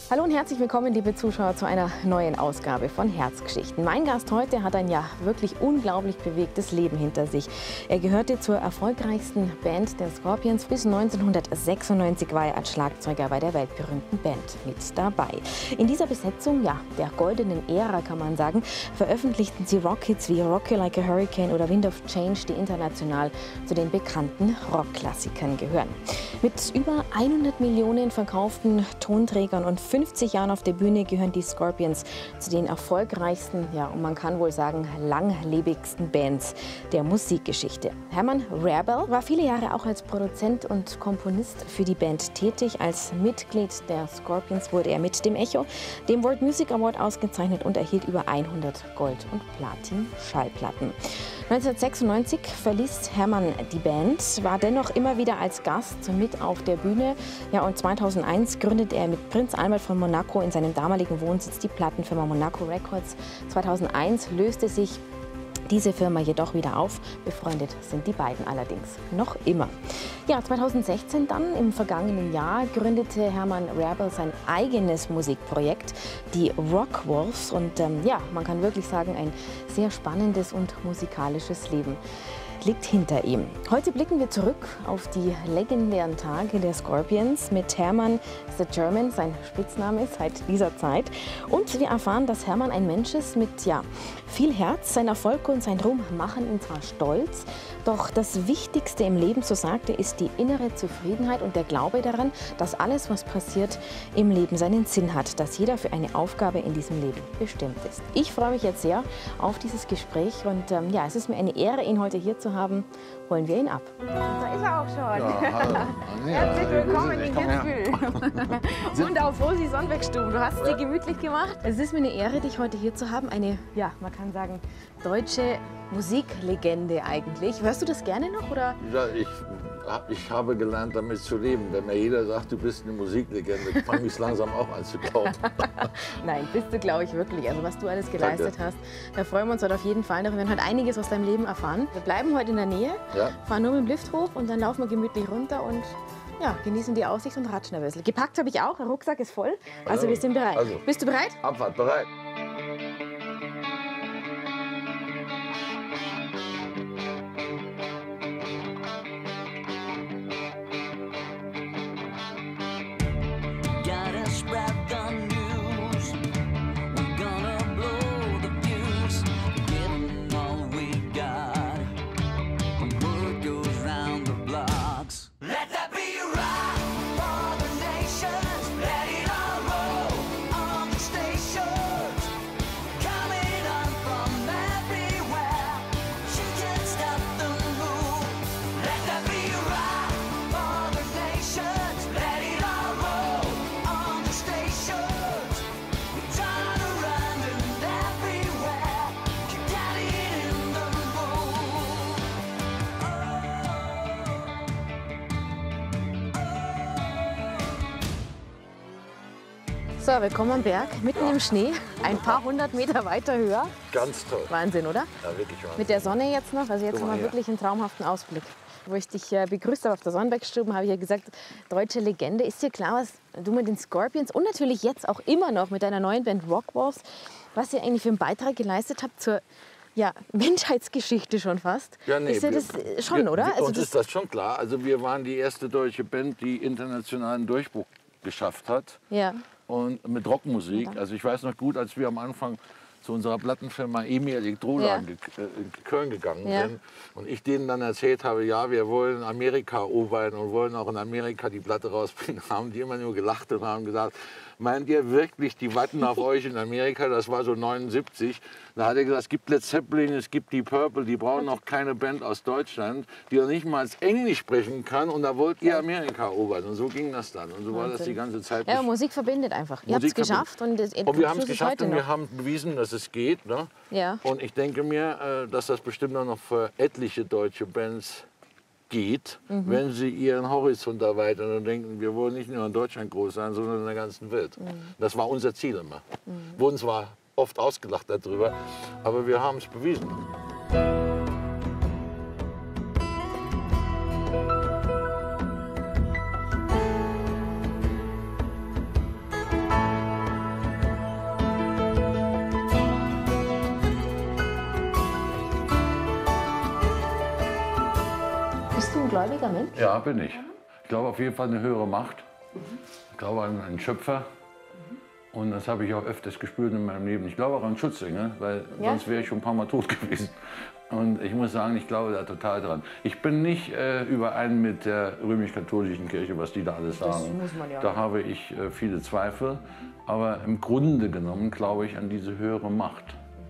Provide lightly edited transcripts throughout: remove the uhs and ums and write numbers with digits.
Hallo und herzlich willkommen, liebe Zuschauer, zu einer neuen Ausgabe von Herzgeschichten. Mein Gast heute hat ein ja wirklich unglaublich bewegtes Leben hinter sich. Er gehörte zur erfolgreichsten Band der Scorpions. Bis 1996 war er als Schlagzeuger bei der weltberühmten Band mit dabei. In dieser Besetzung, ja, der goldenen Ära kann man sagen, veröffentlichten sie Rockhits wie Rock You Like a Hurricane oder Wind of Change, die international zu den bekannten Rockklassikern gehören. Mit über 100 Millionen verkauften Tonträgern und 50 Jahren auf der Bühne gehören die Scorpions zu den erfolgreichsten, ja, und man kann wohl sagen, langlebigsten Bands der Musikgeschichte. Herman Rarebell war viele Jahre auch als Produzent und Komponist für die Band tätig. Als Mitglied der Scorpions wurde er mit dem Echo, dem World Music Award, ausgezeichnet und erhielt über 100 Gold- und Platin-Schallplatten. 1996 verließ Herman die Band, war dennoch immer wieder als Gast mit auf der Bühne. Ja, und 2001 gründete er mit Prinz Albert von Monaco in seinem damaligen Wohnsitz die Plattenfirma Monaco Records. 2001 löste sich diese Firma jedoch wieder auf. Befreundet sind die beiden allerdings noch immer. Ja, 2016 dann, im vergangenen Jahr, gründete Herman Rarebell sein eigenes Musikprojekt, die Rock Wolves. Und ja, man kann wirklich sagen, ein sehr spannendes und musikalisches Leben liegt hinter ihm. Heute blicken wir zurück auf die legendären Tage der Scorpions mit Herman The German, sein Spitzname seit dieser Zeit. Und wir erfahren, dass Herman ein Mensch ist mit viel Herz. Sein Erfolg und sein Ruhm machen ihn zwar stolz, doch das Wichtigste im Leben, so sagt er, ist die innere Zufriedenheit und der Glaube daran, dass alles, was passiert, im Leben seinen Sinn hat, dass jeder für eine Aufgabe in diesem Leben bestimmt ist. Ich freue mich jetzt sehr auf dieses Gespräch und ja, es ist mir eine Ehre, ihn heute hier zu haben. Holen wir ihn ab. Da ist er auch schon. Ja, hallo. Herzlich willkommen in Kitzbühel. Und auf Rosi Sonnwegstube. Du hast es dir gemütlich gemacht. Es ist mir eine Ehre, dich heute hier zu haben. Eine, ja, man kann sagen, deutsche Musiklegende eigentlich. Hörst du das gerne noch, oder? Ja, ich habe gelernt, damit zu leben. Wenn mir jeder sagt, du bist eine Musiklegende, fange ich langsam auch an zu glauben. Nein, bist du, glaube ich, wirklich. Also was du alles geleistet hast, da freuen wir uns heute auf jeden Fall noch. Wir werden heute einiges aus deinem Leben erfahren. Wir bleiben heute in der Nähe, fahren nur mit dem Lift hoch und dann laufen wir gemütlich runter und ja, genießen die Aussicht und ratschen ein bisschen. Gepackt habe ich auch, der Rucksack ist voll. Also wir sind bereit. Also, bist du bereit? Abfahrt, bereit. So, wir kommen am Berg, mitten im Schnee, ein paar hundert Meter weiter höher. Ganz toll. Wahnsinn, oder? Ja, wirklich Wahnsinn. Mit der Sonne jetzt noch, also jetzt haben wir wirklich einen traumhaften Ausblick. Wo ich dich begrüßt habe auf der Sonnenbergstube, habe ich ja gesagt, deutsche Legende. Ist dir klar, was du mit den Scorpions und natürlich jetzt auch immer noch mit deiner neuen Band Rock Wolves, was ihr eigentlich für einen Beitrag geleistet habt zur Menschheitsgeschichte schon fast? Ja, nee, ist ja das schon, oder? Also uns ist das schon klar. Also wir waren die erste deutsche Band, die internationalen Durchbruch geschafft hat. Ja. Und mit Rockmusik. Also ich weiß noch gut, als wir am Anfang zu unserer Plattenfirma EMI Elektrola in Köln gegangen sind und ich denen dann erzählt habe, ja, wir wollen Amerika erobern und wollen auch in Amerika die Platte rausbringen, haben die immer nur gelacht und haben gesagt, meint ihr wirklich, die warten auf euch in Amerika? Das war so 79. Da hat er gesagt, es gibt Led Zeppelin, es gibt die Purple, die brauchen noch keine Band aus Deutschland, die noch nicht mal Englisch sprechen kann und da wollt ihr Amerika erobern. Und so ging das dann. Und so war das die ganze Zeit. Ja, Musik verbindet einfach. Ihr habt es geschafft. Und wir haben es geschafft und wir haben bewiesen, dass es geht. Ne? Ja. Und ich denke mir, dass das bestimmt auch noch für etliche deutsche Bands geht, wenn sie ihren Horizont erweitern und denken, wir wollen nicht nur in Deutschland groß sein, sondern in der ganzen Welt. Das war unser Ziel immer. Wurden zwar oft ausgelacht darüber, aber wir haben es bewiesen. ein gläubiger Mensch? Ja, bin ich. Ich glaube auf jeden Fall eine höhere Macht. Ich glaube an einen Schöpfer. Und das habe ich auch öfters gespürt in meinem Leben. Ich glaube auch an Schutzengel, weil sonst wäre ich schon ein paar Mal tot gewesen. Und ich muss sagen, ich glaube da total dran. Ich bin nicht überein mit der römisch-katholischen Kirche, was die da alles sagen. Das muss man ja. Da habe ich viele Zweifel. Aber im Grunde genommen glaube ich an diese höhere Macht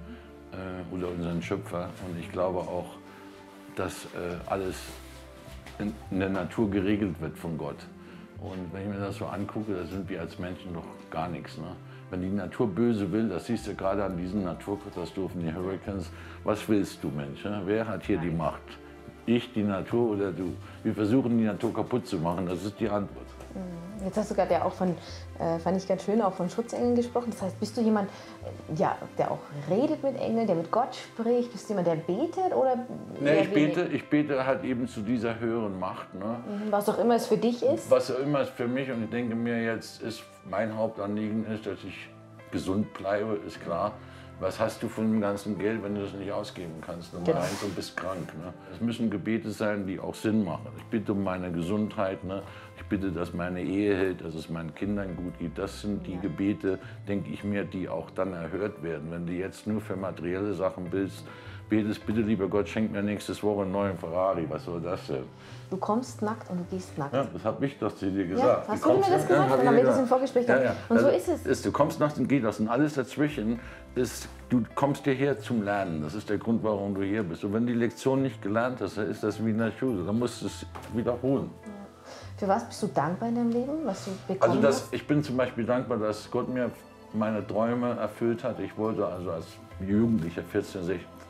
oder unseren Schöpfer. Und ich glaube auch, dass alles in der Natur geregelt wird von Gott. Und wenn ich mir das so angucke, da sind wir als Menschen doch gar nichts. Ne? Wenn die Natur böse will, das siehst du gerade an diesen Naturkatastrophen, die Hurricanes, was willst du, Mensch? Ne? Wer hat hier die Macht? Ich, die Natur oder du? Wir versuchen, die Natur kaputt zu machen, das ist die Antwort. Jetzt hast du gerade ja auch von, fand ich ganz schön, auch von Schutzengeln gesprochen. Das heißt, bist du jemand, ja, der auch redet mit Engeln, der mit Gott spricht? Bist du jemand, der betet? Oder nee, ich bete halt eben zu dieser höheren Macht. Ne? Was auch immer es für dich ist? Was auch immer es für mich, und ich denke mir jetzt, mein Hauptanliegen ist, dass ich gesund bleibe, ist klar. Was hast du von dem ganzen Geld, wenn du das nicht ausgeben kannst? Nummer eins, und bist krank. Ne? Es müssen Gebete sein, die auch Sinn machen. Ich bitte um meine Gesundheit. Ne? Ich bitte, dass meine Ehe hält, dass es meinen Kindern gut geht. Das sind die Gebete, denke ich mir, die auch dann erhört werden. Wenn du jetzt nur für materielle Sachen betest, bitte, lieber Gott, schenk mir nächstes Woche einen neuen Ferrari. Was soll das denn? Du kommst nackt und du gehst nackt. Ja, das habe ich doch zu dir gesagt. Ja, hast du mir das gesagt? Dann haben wir das im Vorgespräch gehabt. Ja. Und also, so ist es. Du kommst nachts und gehst das. Und alles dazwischen ist, du kommst hierher zum Lernen. Das ist der Grund, warum du hier bist. Und wenn du die Lektion nicht gelernt hast, dann ist das wie in der Schule. Dann musst du es wiederholen. Ja. Für was bist du dankbar in deinem Leben, was du bekommen hast? Ich bin zum Beispiel dankbar, dass Gott mir meine Träume erfüllt hat. Ich wollte also als Jugendlicher, 14,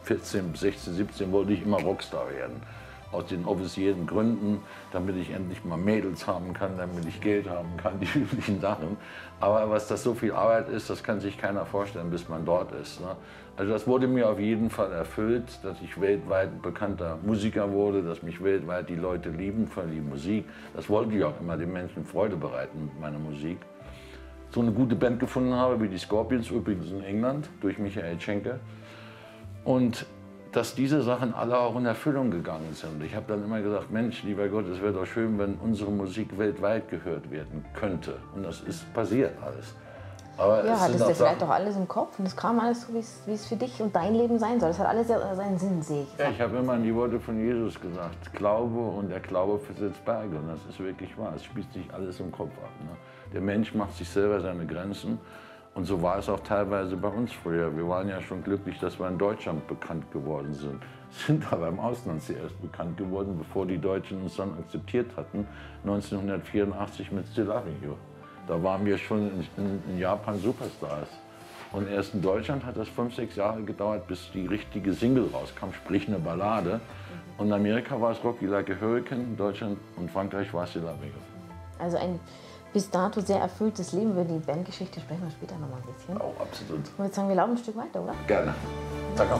16, 17, wollte ich immer Rockstar werden. Aus den offiziellen Gründen, damit ich endlich mal Mädels haben kann, damit ich Geld haben kann, die üblichen Sachen. Aber was das so viel Arbeit ist, das kann sich keiner vorstellen, bis man dort ist. Ne? Also das wurde mir auf jeden Fall erfüllt, dass ich weltweit bekannter Musiker wurde, dass mich weltweit die Leute lieben für die Musik. Das wollte ich auch immer, den Menschen Freude bereiten mit meiner Musik. So eine gute Band gefunden habe, wie die Scorpions, übrigens in England, durch Michael Schenker. Und dass diese Sachen alle auch in Erfüllung gegangen sind. Ich habe dann immer gesagt, Mensch, lieber Gott, es wäre doch schön, wenn unsere Musik weltweit gehört werden könnte. Und das ist passiert alles. Aber ja, hattest du vielleicht doch alles im Kopf und es kam alles so, wie es für dich und dein Leben sein soll. Das hat alles seinen Sinn, sehe ich. Ja, ich habe immer an die Worte von Jesus gesagt, Glaube und der Glaube versetzt Berge. Und das ist wirklich wahr, es spielt sich alles im Kopf ab. Ne? Der Mensch macht sich selber seine Grenzen. Und so war es auch teilweise bei uns früher. Wir waren ja schon glücklich, dass wir in Deutschland bekannt geworden sind aber im Ausland zuerst bekannt geworden, bevor die Deutschen uns dann akzeptiert hatten, 1984 mit Still Loving You. Da waren wir schon in Japan Superstars. Und erst in Deutschland hat das 5, 6 Jahre gedauert, bis die richtige Single rauskam, sprich eine Ballade. Und in Amerika war es Rocky Like a Hurricane, in Deutschland und Frankreich war es Still Loving You. Also ein bis dato sehr erfülltes Leben. Über die Bandgeschichte sprechen wir später noch mal ein bisschen. Oh, absolut. Ich würde sagen, wir laufen ein Stück weiter, oder? Gerne. Danke.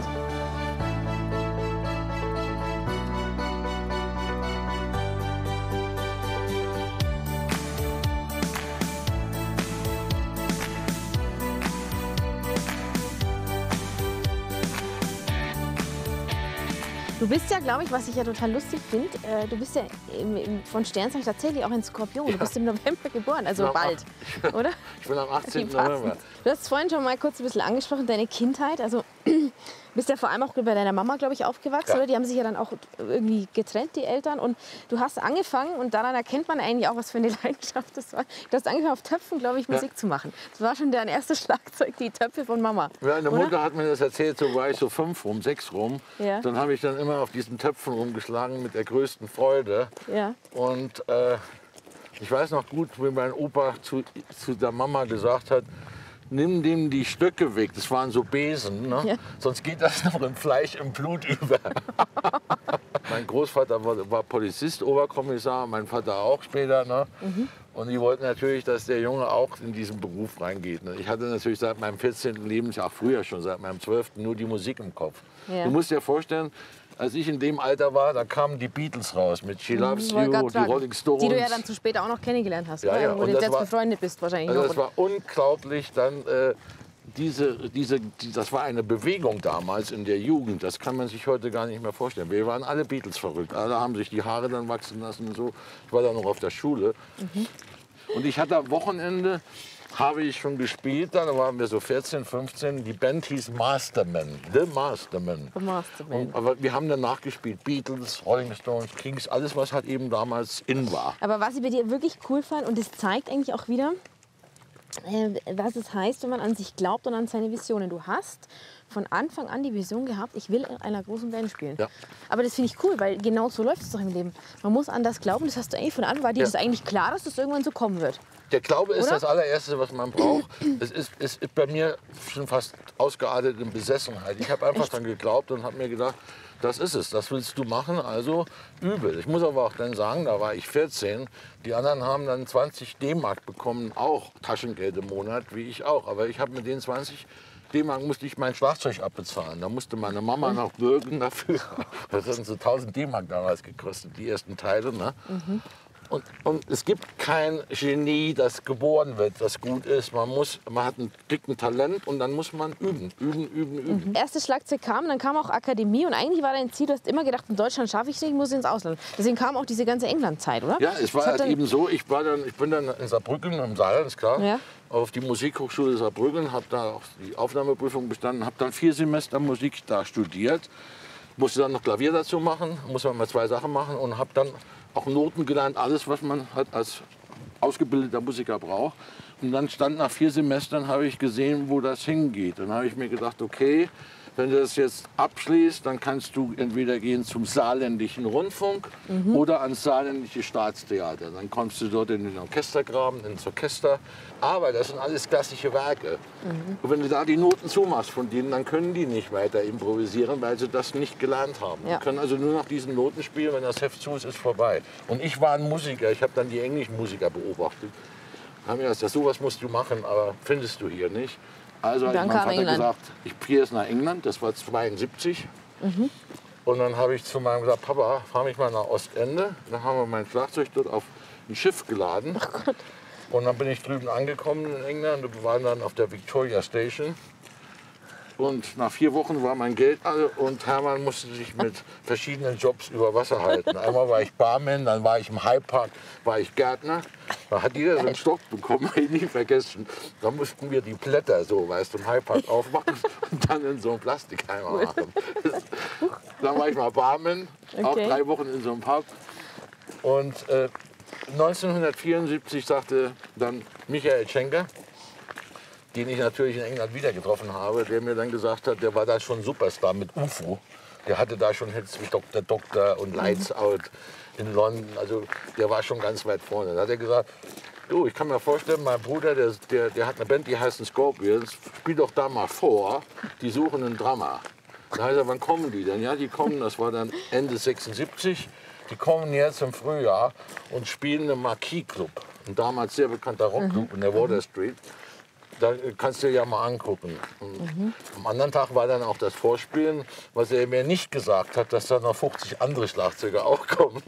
Du bist ja, glaube ich, was ich ja total lustig finde, du bist ja von Sternzeichen tatsächlich auch ein Skorpion. Ja. Du bist im November geboren, also bald, oder? Ich bin am 18. November. Du hast vorhin schon mal kurz ein bisschen angesprochen, deine Kindheit. Also bist ja vor allem auch bei deiner Mama, glaube ich, aufgewachsen, oder? Die haben sich ja dann auch irgendwie getrennt, die Eltern. Und du hast angefangen, und daran erkennt man eigentlich auch, was für eine Leidenschaft das war. Du hast angefangen, auf Töpfen, glaube ich, Musik zu machen. Das war schon dein erstes Schlagzeug, die Töpfe von Mama. Ja, meine Mutter hat mir das erzählt, so war ich so 5 rum, 6 rum. Ja. Dann habe ich dann immer auf diesen Töpfen rumgeschlagen mit der größten Freude. Ja. Und ich weiß noch gut, wie mein Opa zu der Mama gesagt hat, nimm dem die Stöcke weg, das waren so Besen, ne? Ja. Sonst geht das noch im Fleisch, im Blut über. Mein Großvater war Polizist, Oberkommissar, mein Vater auch später. Ne? Und die wollten natürlich, dass der Junge auch in diesen Beruf reingeht. Ne? Ich hatte natürlich seit meinem 14. Lebensjahr, auch früher schon, seit meinem 12. nur die Musik im Kopf. Ja. Du musst dir vorstellen, als ich in dem Alter war, da kamen die Beatles raus mit She Loves You, die Rolling Stones. Die du ja dann zu später auch noch kennengelernt hast, ja, ja. wo du jetzt befreundet bist wahrscheinlich also noch. Das war unglaublich, dann das war eine Bewegung damals in der Jugend. Das kann man sich heute gar nicht mehr vorstellen. Wir waren alle Beatles verrückt. Alle haben sich die Haare dann wachsen lassen und so. Ich war dann noch auf der Schule. Und ich hatte am Wochenende, habe ich schon gespielt, da waren wir so 14, 15. Die Band hieß Masterman, The Masterman. The Masterman. Aber wir haben dann nachgespielt, Beatles, Rolling Stones, Kings, alles was halt eben damals in war. Aber was ich bei dir wirklich cool fand, und das zeigt eigentlich auch wieder, was es heißt, wenn man an sich glaubt und an seine Visionen. Du hast von Anfang an die Vision gehabt, ich will in einer großen Band spielen. Ja. Aber das finde ich cool, weil genau so läuft es doch im Leben. Man muss an das glauben, das hast du eigentlich von Anfang an, war dir das eigentlich klar, dass das irgendwann so kommen wird? Der Glaube ist Oder? das allererste, was man braucht. Es ist bei mir schon fast ausgeartet in Besessenheit. Ich habe einfach dann geglaubt und habe mir gedacht, das ist es, das willst du machen, also übel. Ich muss aber auch dann sagen, da war ich 14, die anderen haben dann 20 D-Mark bekommen, auch Taschengeld im Monat, wie ich auch. Aber ich habe mit den 20 D-Mark musste ich mein Schlagzeug abbezahlen. Da musste meine Mama noch bürgen dafür. Das hat so 1000 D-Mark damals gekostet, die ersten Teile. Ne? Und es gibt kein Genie, das geboren wird, das gut ist. Man hat einen dicken Talent und dann muss man üben. Erstes Schlagzeug kam, dann kam auch Akademie und eigentlich war dein Ziel, du hast immer gedacht, in Deutschland schaffe ich es nicht, ich muss ins Ausland. Deswegen kam auch diese ganze England-Zeit, oder? Ja, es war halt eben so, ich bin dann in Saarbrücken im Saarland, ist klar, Ja. auf die Musikhochschule Saarbrücken, habe da auch die Aufnahmeprüfung bestanden, habe dann 4 Semester Musik da studiert, musste dann noch Klavier dazu machen, musste man mal 2 Sachen machen und habe dann auch Noten gelernt, alles, was man halt als ausgebildeter Musiker braucht. Und dann stand nach 4 Semestern, habe ich gesehen, wo das hingeht. Dann habe ich mir gedacht, okay, wenn du das jetzt abschließt, dann kannst du entweder gehen zum Saarländischen Rundfunk oder ans Saarländische Staatstheater. Dann kommst du dort in den Orchestergraben, ins Orchester. Aber das sind alles klassische Werke. Und wenn du da die Noten zumachst von denen, dann können die nicht weiter improvisieren, weil sie das nicht gelernt haben. Ja. Die können also nur noch diesen Noten spielen, wenn das Heft zu ist, ist vorbei. Und ich war ein Musiker, ich habe dann die englischen Musiker beobachtet. Haben mir gesagt, sowas musst du machen, aber findest du hier nicht. Also hat Dann mein kam Vater England. gesagt, ich gehe jetzt nach England, das war 72. Und dann habe ich zu meinem gesagt, Papa, fahr mich mal nach Ostende. Dann haben wir mein Schlagzeug dort auf ein Schiff geladen. Und dann bin ich drüben angekommen in England und wir waren dann auf der Victoria Station. Und nach 4 Wochen war mein Geld alle und Hermann musste sich mit verschiedenen Jobs über Wasser halten. Einmal war ich Barman, dann war ich im Hyde Park, war ich Gärtner. Da hat jeder so einen Stock bekommen, habe ich nie vergessen. Da mussten wir die Blätter so, weißt du, im Hyde Park aufmachen und dann in so einen Plastikeimer machen. Dann war ich mal Barman, auch 3 Wochen in so einem Pub. Und 1974 sagte dann Michael Schenker, den ich natürlich in England wieder getroffen habe, der mir dann gesagt hat, der war da schon Superstar mit UFO. Der hatte da schon Hits wie Dr. Doctor und Lights Out in London. Also der war schon ganz weit vorne. Da hat er gesagt, du, ich kann mir vorstellen, mein Bruder, der hat eine Band, die heißt Scorpions, spiel doch da mal vor, die suchen einen Drummer. Da heißt er, wann kommen die denn? Ja, die kommen, das war dann Ende 76. Die kommen jetzt im Frühjahr und spielen im Marquis Club. Ein damals sehr bekannter Rockclub in der Water Street. Da kannst du dir ja mal angucken. Am anderen Tag war dann auch das Vorspielen, was er mir nicht gesagt hat, dass da noch 50 andere Schlagzeuger auch kommen.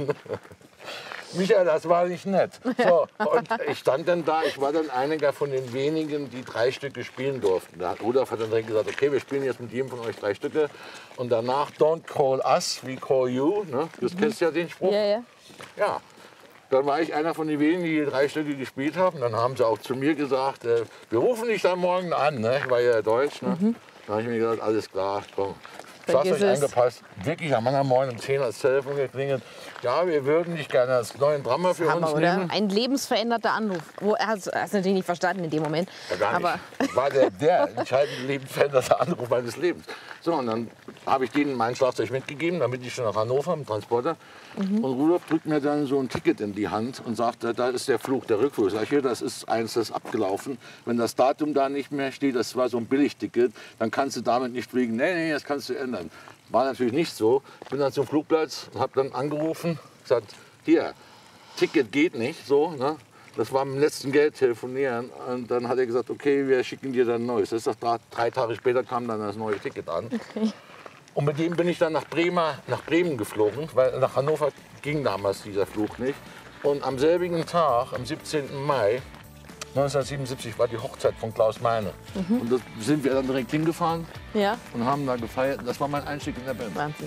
Michael, das war nicht nett. So, und ich stand dann da, ich war dann einer von den wenigen, die 3 Stücke spielen durften. Da hat Rudolf dann direkt gesagt, okay, wir spielen jetzt mit jedem von euch 3 Stücke. Und danach, don't call us, we call you. Ne? Das kennst du ja den Spruch. Ja, ja. Ja. Dann war ich einer von den wenigen, die 3 Stücke gespielt haben. Dann haben sie auch zu mir gesagt, wir rufen dich dann morgen an. Ne? Ich war ja Deutsch. Ne? Dann habe ich mir gesagt, alles klar, komm. Schlagzeug eingepasst. Wirklich am anderen Morgen um 10 Uhr das Telefon geklingelt. Ja, wir würden dich gerne als neuen Drummer für uns nehmen. Ein lebensveränderter Anruf. Hast du natürlich nicht verstanden in dem Moment. Ja, gar nicht. Aber War der entscheidende lebensveränderte Anruf meines Lebens. So, und dann habe ich denen mein Schlagzeug mitgegeben, damit ich schon nach Hannover im Transporter. Und Rudolf drückt mir dann so ein Ticket in die Hand und sagt, da ist der Flug, der Rückflug. Sag ich, hier, das ist eins, das ist abgelaufen. Wenn das Datum da nicht mehr steht, das war so ein Billigticket, dann kannst du damit nicht fliegen. Nee, das kannst du ändern. War natürlich nicht so. Ich bin dann zum Flugplatz und habe dann angerufen, gesagt, hier, Ticket geht nicht, so, ne? Das war mit dem letzten Geld telefonieren. Und dann hat er gesagt, okay, wir schicken dir dann ein neues. Das ist doch 3 Tage später kam dann das neue Ticket an. okay. Und mit dem bin ich dann nach Bremen geflogen, weil nach Hannover ging damals dieser Flug nicht. Und am selbigen Tag, am 17. Mai, 1977 war die Hochzeit von Klaus Meine. Und da sind wir dann direkt hingefahren und haben da gefeiert. Das war mein Einstieg in der Band. Wahnsinn.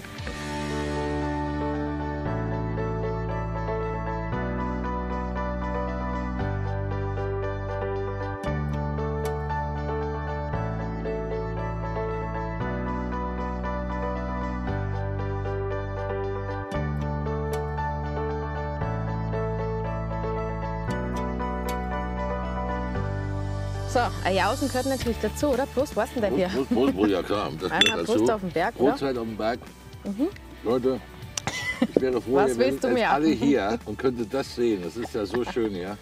So, Jausen gehört natürlich dazu, oder? Prost, was denn da hier? Prost, ja klar. Das einmal dazu. Prost auf den Berg, oder? Brotzeit auf dem Berg. Leute, ich wäre froh, Was ihr willst du wäret mehr? alle hier und könntet das sehen. Das ist ja so schön hier.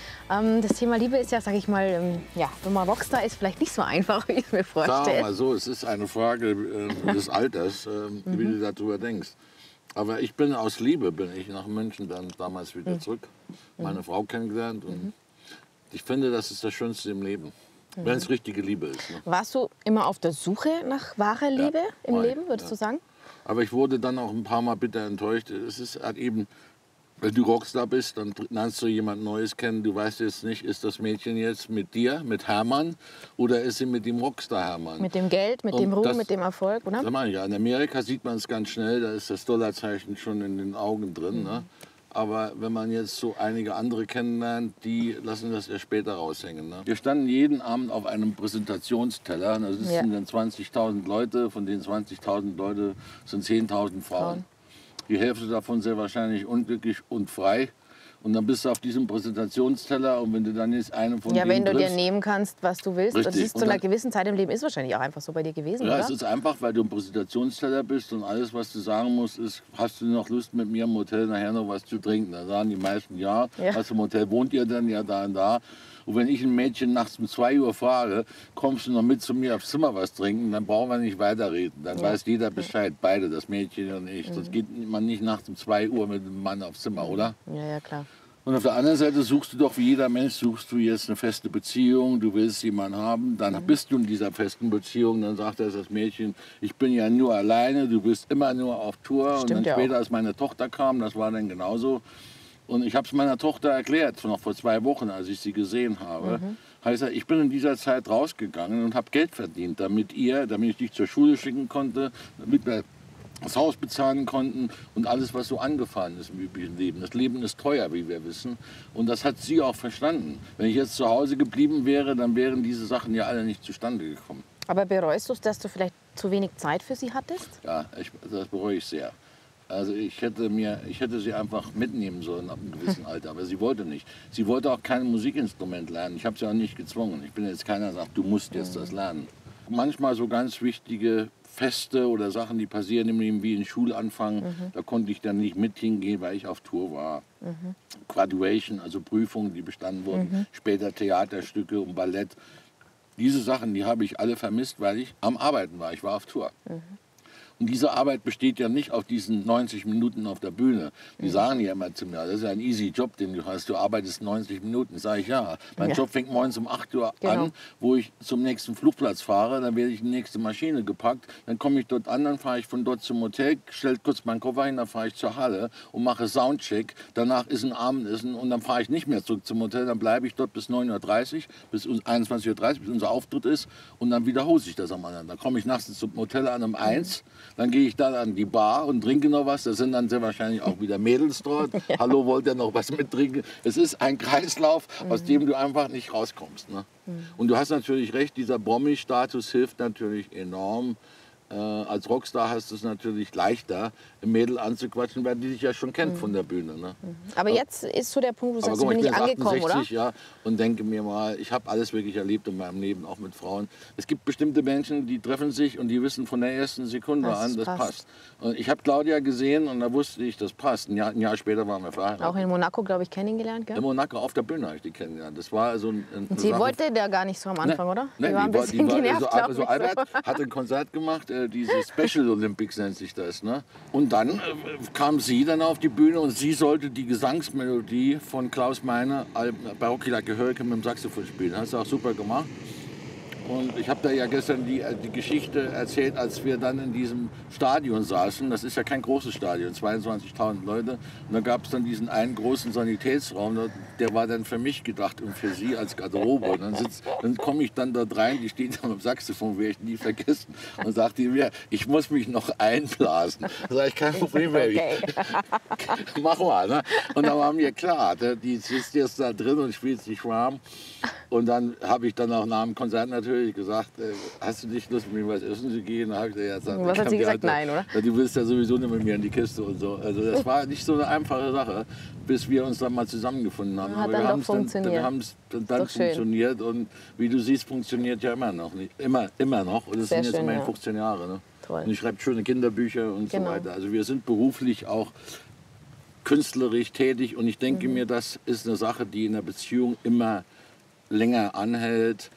Das Thema Liebe ist ja, sag ich mal, ja, wenn man Rockstar ist, vielleicht nicht so einfach, wie ich es mir Sagen wir vorstelle. mal so, es ist eine Frage des Alters, wie du darüber denkst. Aber ich bin aus Liebe, bin ich nach München dann damals wieder zurück, meine Frau kennengelernt und ich finde, das ist das Schönste im Leben, wenn es richtige Liebe ist. Ne? Warst du immer auf der Suche nach wahrer Liebe im Leben, würdest du sagen? Aber ich wurde dann auch ein paar Mal bitter enttäuscht. Es ist halt eben, wenn du Rockstar bist, dann lernst du jemand Neues kennen. Du weißt jetzt nicht, ist das Mädchen jetzt mit dir, mit Hermann, oder ist sie mit dem Rockstar Hermann? Mit dem Geld, mit dem Ruhm, mit dem Erfolg, oder? Das meine ich ja. In Amerika sieht man es ganz schnell, da ist das Dollarzeichen schon in den Augen drin. Ne? Aber wenn man jetzt so einige andere kennenlernt, die lassen das erst später raushängen. Ne? Wir standen jeden Abend auf einem Präsentationsteller. Da sitzen dann 20.000 Leute, von den 20.000 Leute sind 10.000 Frauen. Die Hälfte davon sehr wahrscheinlich unglücklich und frei. Und dann bist du auf diesem Präsentationsteller und wenn du dann jetzt eine von denen wenn du dir triffst, nehmen kannst, was du willst. Richtig. Das ist zu einer gewissen Zeit im Leben ist wahrscheinlich auch einfach so bei dir gewesen, ja, oder? es ist einfach, weil du ein Präsentationsteller bist und alles, was du sagen musst, ist, hast du noch Lust mit mir im Hotel nachher noch was zu trinken? Da sagen die meisten ja. Hast du im Hotel, wohnt ihr denn? Ja, da und da. Und wenn ich ein Mädchen nachts um 2 Uhr frage, kommst du noch mit zu mir aufs Zimmer was trinken, dann brauchen wir nicht weiterreden. Dann weiß jeder Bescheid, beide, das Mädchen und ich. Das geht man nicht nachts um 2 Uhr mit einem Mann aufs Zimmer, oder? Ja, ja, klar. Und auf der anderen Seite suchst du doch, wie jeder Mensch, suchst du jetzt eine feste Beziehung, du willst jemanden haben, dann bist du in dieser festen Beziehung, dann sagt das Mädchen, ich bin ja nur alleine, du bist immer nur auf Tour. Stimmt. Und dann ja später, auch. als meine Tochter kam, das war dann genauso. Und ich habe es meiner Tochter erklärt, noch vor 2 Wochen, als ich sie gesehen habe. Heißt ja, ich bin in dieser Zeit rausgegangen und habe Geld verdient, damit ich dich zur Schule schicken konnte, damit wir das Haus bezahlen konnten und alles, was so angefallen ist im üblichen Leben. Das Leben ist teuer, wie wir wissen. Und das hat sie auch verstanden. Wenn ich jetzt zu Hause geblieben wäre, dann wären diese Sachen ja alle nicht zustande gekommen. Aber bereust du es, dass du vielleicht zu wenig Zeit für sie hattest? Ja, das bereue ich sehr. Also ich hätte sie einfach mitnehmen sollen ab einem gewissen Alter, aber sie wollte nicht. Sie wollte auch kein Musikinstrument lernen. Ich habe sie auch nicht gezwungen. Ich bin jetzt keiner, der sagt, du musst jetzt das lernen. Manchmal so ganz wichtige Feste oder Sachen, die passieren im Leben, wie ein Schulanfang, da konnte ich dann nicht mit hingehen, weil ich auf Tour war. Graduation, also Prüfungen, die bestanden wurden, später Theaterstücke und Ballett. Diese Sachen, die habe ich alle vermisst, weil ich am Arbeiten war. Ich war auf Tour. Und diese Arbeit besteht ja nicht auf diesen 90 Minuten auf der Bühne. Die sagen ja immer zu mir, das ist ja ein easy Job, den du hast. Du arbeitest 90 Minuten. Sage ich, ja. Mein Job fängt morgens um 8 Uhr an, wo ich zum nächsten Flugplatz fahre. Dann werde ich in die nächste Maschine gepackt. Dann komme ich dort an, dann fahre ich von dort zum Hotel, stelle kurz meinen Koffer hin, dann fahre ich zur Halle und mache Soundcheck. Danach ist ein Abendessen und dann fahre ich nicht mehr zurück zum Hotel. Dann bleibe ich dort bis 9:30 Uhr, bis 21:30 Uhr, bis unser Auftritt ist. Und dann wiederhole ich das am anderen. Dann komme ich nachts zum Hotel an um 1. Dann gehe ich dann an die Bar und trinke noch was. Da sind dann sehr wahrscheinlich auch wieder Mädels dort. Hallo, wollt ihr noch was mittrinken? Es ist ein Kreislauf, aus dem du einfach nicht rauskommst. Ne? Und du hast natürlich recht, dieser Promi-Status hilft natürlich enorm. Als Rockstar hast du es natürlich leichter, ein Mädel anzuquatschen, weil die dich ja schon kennt von der Bühne. Ne? Aber jetzt ist so der Punkt, wo du sagst, du ich bin bin nicht angekommen, 68, oder? ja, und denke mir mal, ich habe alles wirklich erlebt in meinem Leben, auch mit Frauen. Es gibt bestimmte Menschen, die treffen sich und die wissen von der ersten Sekunde an, das passt. Und ich habe Claudia gesehen und da wusste ich, das passt. Ein Jahr später waren wir verheiratet. Auch in Monaco, glaube ich, kennengelernt, gell? In Monaco auf der Bühne habe ich die kennengelernt. Das war so und sie wollte der gar nicht so am Anfang, oder? Die war ein bisschen genervt, glaube also ich. Albert hat ein Konzert gemacht, diese Special Olympics nennt sich das. Ne? Und dann kam sie dann auf die Bühne und sie sollte die Gesangsmelodie von Klaus Meine, Barocchi la Gehörige, mit dem Saxophon spielen. Hat sie auch super gemacht. Und ich habe da ja gestern die Geschichte erzählt, als wir dann in diesem Stadion saßen. Das ist ja kein großes Stadion, 22.000 Leute. Und da gab es dann diesen einen großen Sanitätsraum, der war dann für mich gedacht und für sie als Garderobe. Und dann komme ich dann dort rein, die steht am Saxophon, werde ich nie vergessen. Und sagt die mir, ich muss mich noch einblasen. Da sage ich, kein Problem, Baby. Okay. Mach mal. Ne? Und da war mir klar, die sitzt jetzt da drin und spielt sich warm. Und dann habe ich dann auch nach dem Konzert natürlich gesagt, hast du nicht Lust, mit mir was essen zu gehen? Da ich gesagt, was hat sie gesagt? Nein, oder? Du willst ja sowieso nicht mit mir in die Kiste und so. Also das war nicht so eine einfache Sache, bis wir uns dann mal zusammengefunden haben. Hat dann doch funktioniert. Wir haben es dann funktioniert und wie du siehst, funktioniert ja immer noch. Immer noch. Und das sind jetzt immerhin 15 Jahre. Ne? Toll. Und ich schreibe schöne Kinderbücher und so weiter. Also wir sind beruflich auch künstlerisch tätig und ich denke mir, das ist eine Sache, die in der Beziehung immer länger anhält.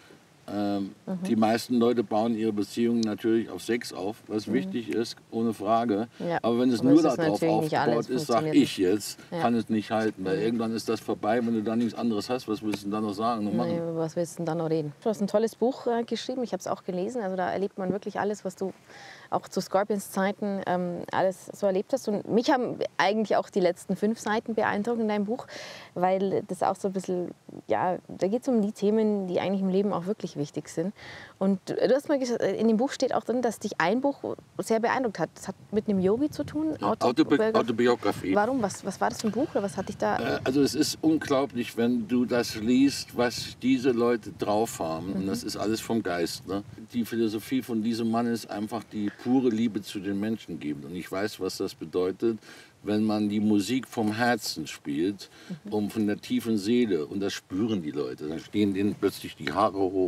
Die meisten Leute bauen ihre Beziehungen natürlich auf Sex auf, was wichtig ist, ohne Frage. Ja. Aber wenn es nur darauf aufgebaut ist, sage ich jetzt, kann es nicht halten. Weil irgendwann ist das vorbei, wenn du dann nichts anderes hast, was willst du denn dann noch sagen und machen? Was willst du denn dann noch reden? Du hast ein tolles Buch geschrieben, ich habe es auch gelesen. Also da erlebt man wirklich alles, was du auch zu Scorpions Zeiten alles so erlebt hast. Und mich haben eigentlich auch die letzten 5 Seiten beeindruckt in deinem Buch, weil das auch so ein bisschen, ja, da geht es um die Themen, die eigentlich im Leben auch wirklich wichtig sind. Und du hast mal gesagt, in dem Buch steht auch drin, dass dich ein Buch sehr beeindruckt hat. Das hat mit einem Yogi zu tun? Ja, Autobiografie. Warum? Was war das für ein Buch? Oder was hat dich da... Also es ist unglaublich, wenn du das liest, was diese Leute drauf haben. Und das ist alles vom Geist. Ne? Die Philosophie von diesem Mann ist einfach die pure Liebe zu den Menschen geben. Und ich weiß, was das bedeutet, wenn man die Musik vom Herzen spielt und von der tiefen Seele. Und das spüren die Leute. Dann stehen denen plötzlich die Haare hoch.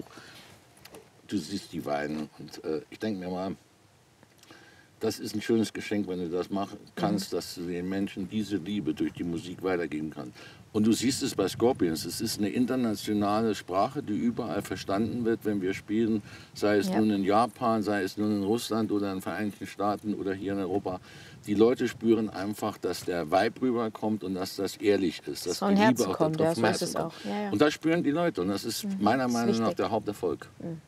Du siehst die weinen. Und ich denke mir mal, das ist ein schönes Geschenk, wenn du das machen kannst, dass du den Menschen diese Liebe durch die Musik weitergeben kannst. Und du siehst es bei Scorpions, es ist eine internationale Sprache, die überall verstanden wird, wenn wir spielen, sei es nun in Japan, sei es nun in Russland oder in den Vereinigten Staaten oder hier in Europa. Die Leute spüren einfach, dass der Vibe rüberkommt und dass das ehrlich ist, dass die Liebe auch kommt, vom Herzen kommt. Und das spüren die Leute und das ist meiner Meinung nach der Haupterfolg.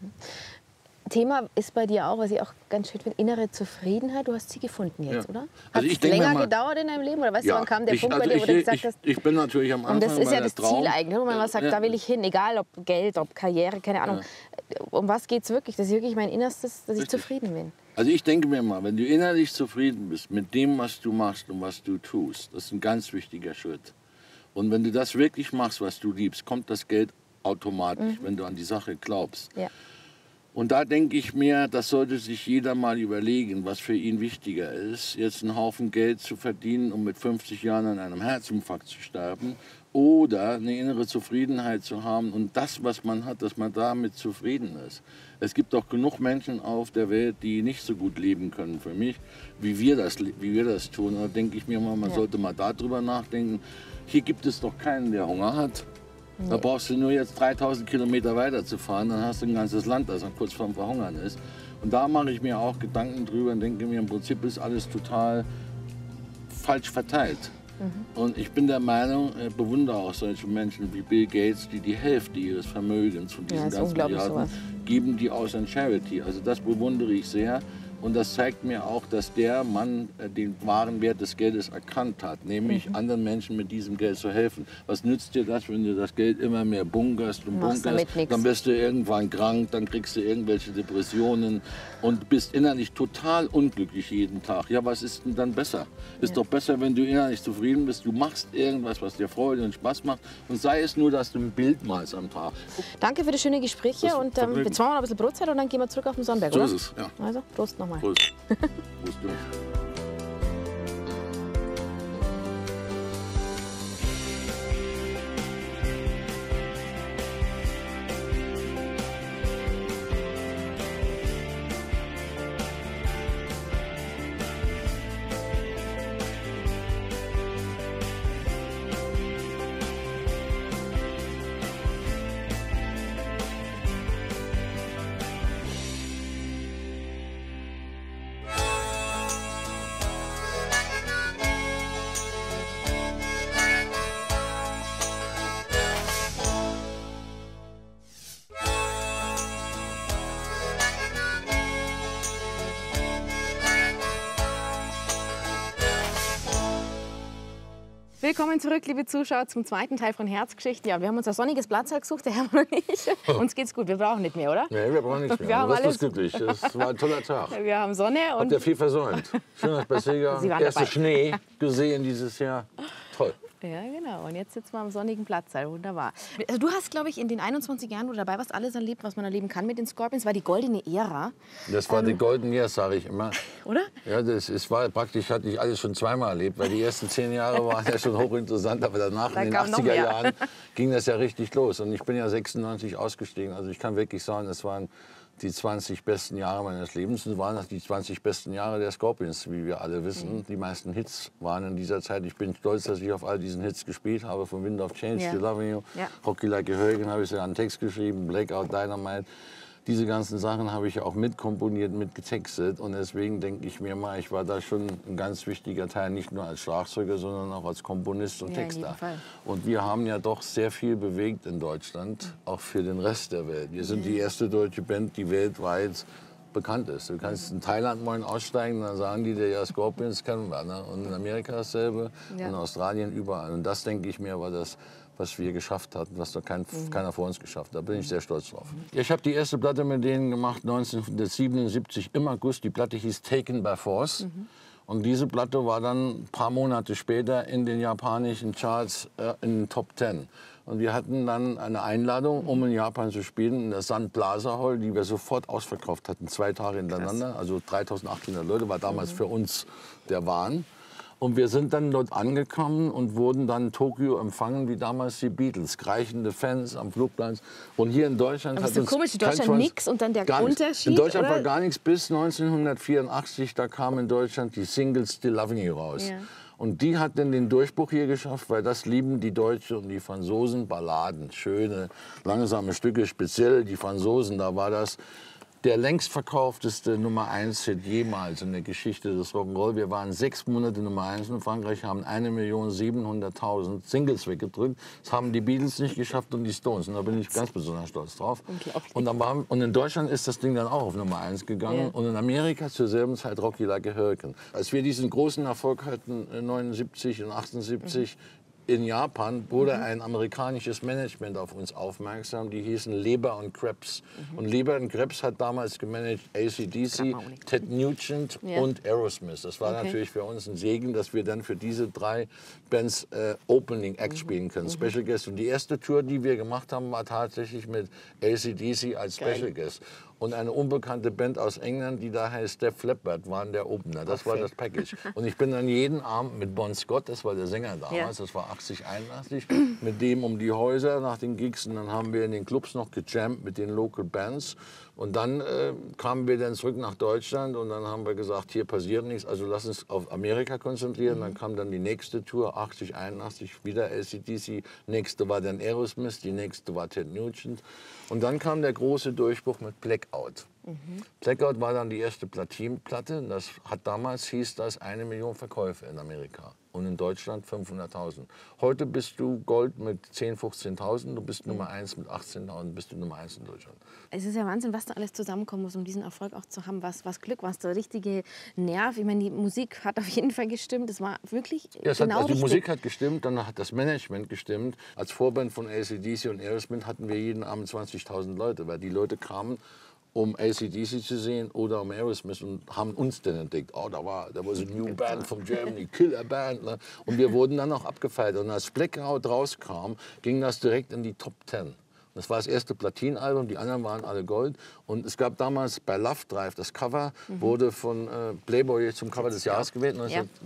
Thema ist bei dir auch, was ich auch ganz schön finde, innere Zufriedenheit. Du hast sie gefunden jetzt, oder? Hat also es länger gedauert in deinem Leben? Oder weißt du, wann kam der Punkt bei dir, wo du gesagt hast... Ich bin natürlich am Anfang. Und das ist ja das Ziel eigentlich, wo man was sagt, da will ich hin, egal ob Geld, ob Karriere, keine Ahnung. Um was geht es wirklich? Das ist wirklich mein Innerstes, dass ich zufrieden bin. Also ich denke mir mal, wenn du innerlich zufrieden bist mit dem, was du machst und was du tust, das ist ein ganz wichtiger Schritt. Und wenn du das wirklich machst, was du liebst, kommt das Geld automatisch, wenn du an die Sache glaubst. Ja. Und da denke ich mir, das sollte sich jeder mal überlegen, was für ihn wichtiger ist, jetzt einen Haufen Geld zu verdienen, um mit 50 Jahren an einem Herzinfarkt zu sterben, oder eine innere Zufriedenheit zu haben und das, was man hat, dass man damit zufrieden ist. Es gibt auch genug Menschen auf der Welt, die nicht so gut leben können für mich, wie wir das tun. Da denke ich mir mal, man sollte mal darüber nachdenken. Hier gibt es doch keinen, der Hunger hat. Nee. Da brauchst du nur jetzt 3000 Kilometer weiter zu fahren, dann hast du ein ganzes Land, das kurz vorm Verhungern ist. Und da mache ich mir auch Gedanken drüber und denke mir, im Prinzip ist alles total falsch verteilt. Und ich bin der Meinung, bewundere auch solche Menschen wie Bill Gates, die die Hälfte ihres Vermögens von diesen ganzen Milliarden geben, die aus an Charity. Also das bewundere ich sehr. Und das zeigt mir auch, dass der Mann den wahren Wert des Geldes erkannt hat, nämlich anderen Menschen mit diesem Geld zu helfen. Was nützt dir das, wenn du das Geld immer mehr bunkerst und bunkerst? Dann wirst du irgendwann krank, dann kriegst du irgendwelche Depressionen und bist innerlich total unglücklich jeden Tag. Ja, was ist denn dann besser? Ist doch besser, wenn du innerlich zufrieden bist. Du machst irgendwas, was dir Freude und Spaß macht und sei es nur, dass du ein Bild malst am Tag. Danke für die schönen Gespräche und jetzt machen wir noch ein bisschen Brotzeit und dann gehen wir zurück auf den Sonnberg, so oder? Ist es, ja. Also, Prost nochmal. Prost. Prost, Jungs. Willkommen zurück, liebe Zuschauer, zum zweiten Teil von Herzgeschichten. Ja, wir haben uns ein sonniges Platz gesucht, der Hermann und ich. Uns geht's gut, wir brauchen nicht mehr, oder? Nee, wir brauchen nichts mehr. Wir haben Du bist alles. glücklich. Das war ein toller Tag. Wir haben Sonne und Habt ihr viel versäumt. Schön, dass bei Sega Sie waren erste dabei. Schnee gesehen dieses Jahr. Toll. ja, genau. Und jetzt sitzen wir am sonnigen Platz. Wunderbar. Also du hast, glaube ich, in den 21 Jahren, wo du dabei warst, alles erlebt, was man erleben kann mit den Scorpions. War die goldene Ära, Das war die Golden Years, sage ich immer. oder? Ja, war praktisch, hatte ich alles schon zweimal erlebt, weil die ersten 10 Jahre waren ja schon hochinteressant, aber danach Da in den kam noch 80er mehr. Jahren ging das ja richtig los. Und ich bin ja 96 ausgestiegen, also ich kann wirklich sagen, das waren die 20 besten Jahre meines Lebens und waren das die 20 besten Jahre der Scorpions, wie wir alle wissen. Die meisten Hits waren in dieser Zeit. Ich bin stolz, dass ich auf all diesen Hits gespielt habe, von Wind of Change, Ja. Still Loving You, Ja. Rocky Like a Hurricane habe ich sogar einen Text geschrieben, Blackout, Dynamite. Diese ganzen Sachen habe ich auch mitkomponiert, mitgetextet und deswegen denke ich mir mal, ich war da schon ein ganz wichtiger Teil, nicht nur als Schlagzeuger, sondern auch als Komponist und Ja, in Texter. jedem Fall. Und wir haben ja doch sehr viel bewegt in Deutschland, auch für den Rest der Welt. Wir sind die erste deutsche Band, die weltweit bekannt ist. Du kannst in Thailand mal aussteigen, dann sagen die dir, ja, Scorpions kennen wir. Ne? Und in Amerika dasselbe, Ja. in Australien überall. Und das, denke ich mir, war das, was wir geschafft hatten, was noch keiner vor uns geschafft hat. Da bin ich sehr stolz drauf. Ich habe die erste Platte mit denen gemacht 1977 im August. Die Platte hieß Taken by Force. Und diese Platte war dann ein paar Monate später in den japanischen Charts in den Top 10. Und wir hatten dann eine Einladung, um in Japan zu spielen, in der Sun Plaza Hall, die wir sofort ausverkauft hatten, 2 Tage hintereinander. Also 3.800 Leute, war damals für uns der Wahn. Und wir sind dann dort angekommen und wurden dann in Tokio empfangen, wie damals die Beatles. Kreichende Fans am Flugplatz. Und hier in Deutschland Aber hat ist so uns komisch, in kein Deutschland Schwanz- nix und dann der gar nichts. Unterschied, In Deutschland oder? war gar nichts bis 1984. Da kam in Deutschland die Single Still Loving You raus. Ja. Und die hat dann den Durchbruch hier geschafft, weil das lieben die Deutschen und die Franzosen. Balladen, schöne, langsame Stücke, speziell die Franzosen. Da war das der längst verkaufteste Nummer-1-Hit jemals in der Geschichte des Rock'n'Roll. Wir waren 6 Monate Nummer 1 in Frankreich, haben 1.700.000 Singles weggedrückt. Das haben die Beatles nicht geschafft und die Stones. Und da bin ich ganz besonders stolz drauf. Und in Deutschland ist das Ding dann auch auf Nummer 1 gegangen. Ja. Und in Amerika zur selben Zeit Rocky Like a Hurricane. Als wir diesen großen Erfolg hatten, 79 und 78, in Japan wurde ein amerikanisches Management auf uns aufmerksam. Die hießen Leber und Krebs. Und Leber und Krebs hat damals gemanagt AC/DC, Ted Nugent Ja. und Aerosmith. Das war Okay. natürlich für uns ein Segen, dass wir dann für diese 3 Bands Opening Act spielen können, Special Guest. Und die erste Tour, die wir gemacht haben, war tatsächlich mit AC/DC als Special Guest. Und eine unbekannte Band aus England, die da heißt Def Leppard, waren der Opener. Das war das Package. Und ich bin dann jeden Abend mit Bon Scott, das war der Sänger damals, das war 80, 81, mit dem um die Häuser nach den Gigs. Und dann haben wir in den Clubs noch gejammt mit den Local Bands. Und dann kamen wir dann zurück nach Deutschland und dann haben wir gesagt, hier passiert nichts, also lass uns auf Amerika konzentrieren. Dann kam dann die nächste Tour, 80, 81, wieder AC/DC. Nächste war dann Aerosmith, die nächste war Ted Nugent. Und dann kam der große Durchbruch mit Blackout. Blackout war dann die erste Platinplatte. Das hat damals hieß das 1 Million Verkäufe in Amerika und in Deutschland 500.000. Heute bist du Gold mit 10.000, 15.000. Du bist Nummer 1 mit 18.000, bist du Nummer 1 in Deutschland. Es ist ja Wahnsinn, was da alles zusammenkommen muss, um diesen Erfolg auch zu haben. Was Glück, was der richtige Nerv. Ich meine, die Musik hat auf jeden Fall gestimmt. Es war wirklich Ja, genau also die richtig. Musik hat gestimmt, dann hat das Management gestimmt. Als Vorband von AC/DC und Aerosmith hatten wir jeden Abend 20.000 Leute, weil die Leute kamen, um AC/DC zu sehen oder um Aerosmith und haben uns dann entdeckt. Oh, da war a new band from Germany, Killer Band. Ne? Und wir wurden dann auch abgefeiert. Und als Blackout rauskam, ging das direkt in die Top 10. Das war das erste Platinalbum, die anderen waren alle Gold. Und es gab damals bei Love Drive, das Cover wurde von Playboy zum Cover des Jahres gewählt,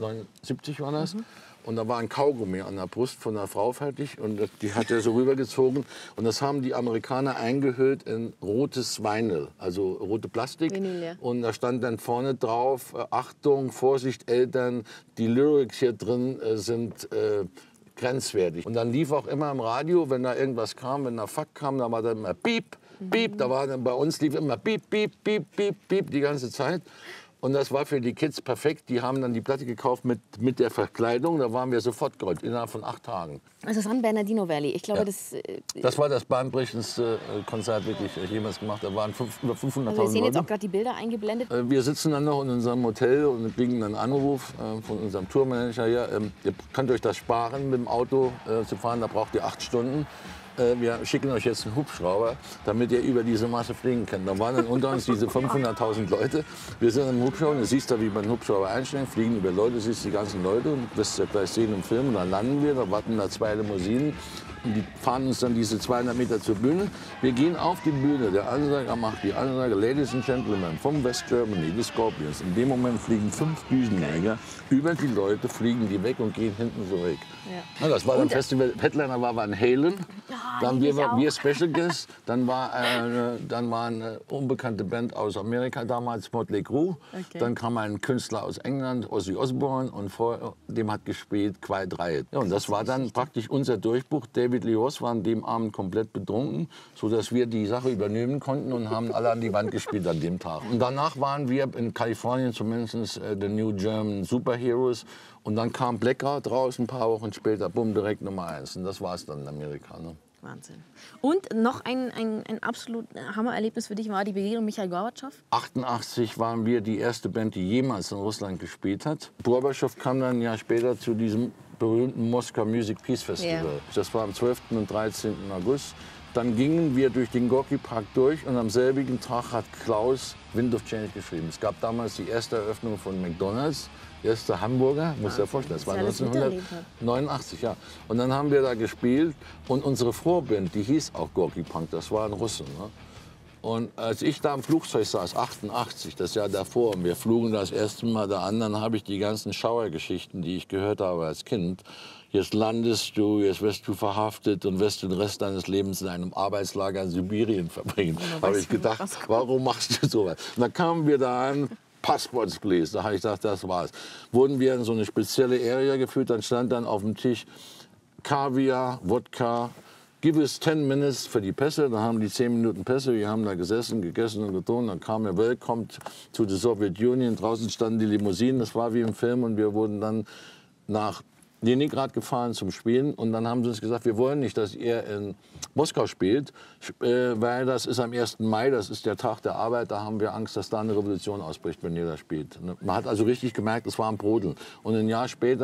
1979 war das. Und da war ein Kaugummi an der Brust von einer Frau fertig und die hat er so rübergezogen. Und das haben die Amerikaner eingehüllt in rotes Vinyl, also rote Plastik. Vinyl, ja. Und da stand dann vorne drauf, Achtung, Vorsicht Eltern, die Lyrics hier drin sind grenzwertig. Und dann lief auch immer im Radio, wenn da irgendwas kam, wenn da Fuck kam, da war dann immer Piep, Piep. Da war dann bei uns lief immer Piep, Piep, Piep, Piep, Piep die ganze Zeit. Und das war für die Kids perfekt. Die haben dann die Platte gekauft mit der Verkleidung. Da waren wir sofort gerollt, innerhalb von 8 Tagen. Also San Bernardino Valley, ich glaube, das war das bahnbrechendste Konzert, wirklich jemals gemacht. Da waren über 500.000 Leute. Wir sehen jetzt auch gerade die Bilder eingeblendet. Wir sitzen dann noch in unserem Hotel und kriegen einen Anruf von unserem Tourmanager. Ja, ihr könnt euch das sparen, mit dem Auto zu fahren, da braucht ihr 8 Stunden. Wir schicken euch jetzt einen Hubschrauber, damit ihr über diese Masse fliegen könnt. Da waren dann unter uns diese 500.000 Leute. Wir sind im Hubschrauber, du siehst da, wie man den Hubschrauber einstellt, fliegen über Leute, du siehst die ganzen Leute und wirst ja gleich sehen im Film. Und dann landen wir, da warten da 2 Limousinen. Und die fahren uns dann diese 200 Meter zur Bühne. Wir gehen auf die Bühne, der Ansager macht die Ansage, Ladies and Gentlemen, vom West Germany, die Scorpions. In dem Moment fliegen 5 Düsenjäger über die Leute, fliegen die weg und gehen hinten so weg. Ja. Das war dann Festival, Headliner war Van Halen, dann wir Special Guests, dann war eine unbekannte Band aus Amerika, damals Motley Crue, dann kam ein Künstler aus England, Ozzy Osbourne, und vor dem hat gespielt Quiet Riot. Ja, und das war dann praktisch unser Durchbruch. David Lee Roth war an dem Abend komplett betrunken, sodass wir die Sache übernehmen konnten und haben alle an die Wand gespielt an dem Tag. Und danach waren wir in Kalifornien zumindest The New German Superheroes. Und dann kam Blackout raus, ein paar Wochen später, bumm, direkt Nummer 1. Und das war es dann in Amerika. Ne? Wahnsinn. Und noch ein absolut Hammererlebnis für dich war die Begegnung Michail Gorbatschow? 88 waren wir die erste Band, die jemals in Russland gespielt hat. Gorbatschow kam dann ein Jahr später zu diesem berühmten Moskau Music Peace Festival. Ja. Das war am 12. und 13. August. Dann gingen wir durch den Gorki Park durch und am selbigen Tag hat Klaus Wind of Change geschrieben. Es gab damals die erste Eröffnung von McDonald's, erste Hamburger, muss dir vorstellen, das war 1989, ja. Und dann haben wir da gespielt und unsere Vorband, die hieß auch Gorki Punk, das waren Russen. Ne? Und als ich da im Flugzeug saß, 88, das Jahr davor, und wir flogen das erste Mal da an, dann habe ich die ganzen Schauergeschichten, die ich gehört habe als Kind. Jetzt landest du, jetzt wirst du verhaftet und wirst den Rest deines Lebens in einem Arbeitslager in Sibirien verbringen. Da habe ich gedacht, warum machst du sowas? Und dann kamen wir da an, Passports please. Da habe ich gedacht, das war's. Wurden wir in so eine spezielle Area geführt, dann stand dann auf dem Tisch Kaviar, Wodka, give us 10 minutes für die Pässe. Dann haben die 10 Minuten Pässe. Wir haben da gesessen, gegessen und getrunken. Dann kam der Welcome to the Soviet Union. Draußen standen die Limousinen. Das war wie im Film. Und wir wurden dann nach Leningrad gefahren zum Spielen. Und dann haben sie uns gesagt, wir wollen nicht, dass ihr in Moskau spielt, weil das ist am 1. Mai, das ist der Tag der Arbeit. Da haben wir Angst, dass da eine Revolution ausbricht, wenn ihr da spielt. Man hat also richtig gemerkt, es war am Brodeln. Und ein Jahr später,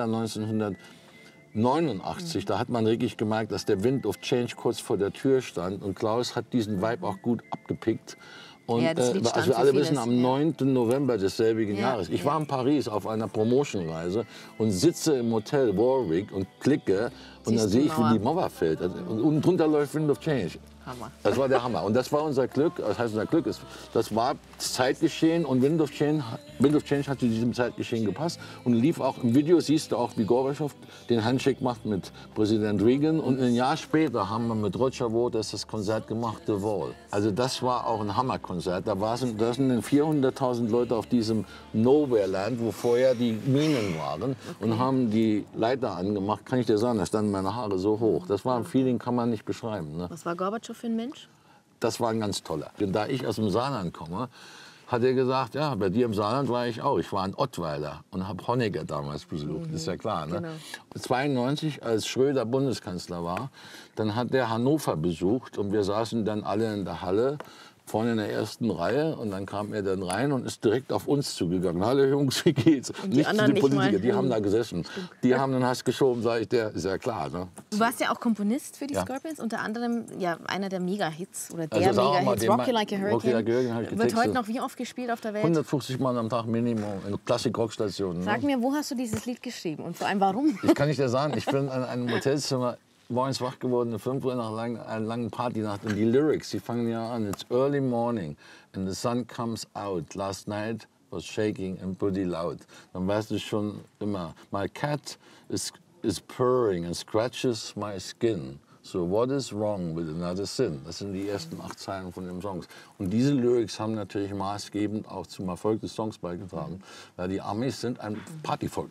1989, da hat man wirklich gemerkt, dass der Wind of Change kurz vor der Tür stand. Und Klaus hat diesen Vibe auch gut abgepickt. Und ja, also wir alle wissen, am 9. November desselbigen Jahres. Ich war in Paris auf einer Promotionreise und sitze im Hotel Warwick und klicke und da sehe ich, wie die Mauer fällt. Und unten drunter läuft Wind of Change. Hammer. Das war der Hammer. Und das war unser Glück. Das heißt, unser Glück ist, das war Zeitgeschehen und Wind of Change hat zu diesem Zeitgeschehen gepasst. Und lief auch im Video, siehst du auch, wie Gorbatschow den Handshake macht mit Präsident Reagan. Und ein Jahr später haben wir mit Roger Waters das Konzert gemacht, The Wall. Also das war auch ein Hammerkonzert. Da sind 400.000 Leute auf diesem Nowhere-Land, wo vorher die Minen waren, und haben die Leiter angemacht. Kann ich dir sagen, da standen meine Haare so hoch. Das war ein Feeling, kann man nicht beschreiben. Ne? Was war Gorbatschow für ein Mensch? Das war ein ganz toller. Und da ich aus dem Saarland komme, hat er gesagt, ja, bei dir im Saarland war ich auch. Ich war in Ottweiler und habe Honecker damals besucht, ist ja klar. Ne? Genau. 1992, als Schröder Bundeskanzler war, dann hat er Hannover besucht und wir saßen dann alle in der Halle, vorne in der ersten Reihe, und dann kam er dann rein und ist direkt auf uns zugegangen. Hallo Jungs, wie geht's? Und die anderen nicht Politiker, mal. Die haben da gesessen. Die haben dann Hass geschoben, sage ich, der ist ja klar. Ne? Du warst ja auch Komponist für die Scorpions, unter anderem ja, einer der Mega-Hits, oder der Mega-Hits, Rock You Like a Hurricane. Wird heute noch wie oft gespielt auf der Welt? 150 Mal am Tag Minimum, in Klassik-Rockstationen. Sag mir, wo hast du dieses Lied geschrieben und vor allem warum? Ich kann nicht dir sagen, ich bin in einem Hotelzimmer morgens wach geworden, 5 Uhr nach einer langen Partynacht. Und die Lyrics, die fangen ja an. It's early morning and the sun comes out. Last night was shaking and pretty loud. Dann weißt du schon immer, my cat is purring and scratches my skin. So what is wrong with another sin? Das sind die ersten 8 Zeilen von den Songs. Und diese Lyrics haben natürlich maßgebend auch zum Erfolg des Songs beigetragen. Weil die Amis sind ein Partyvolk.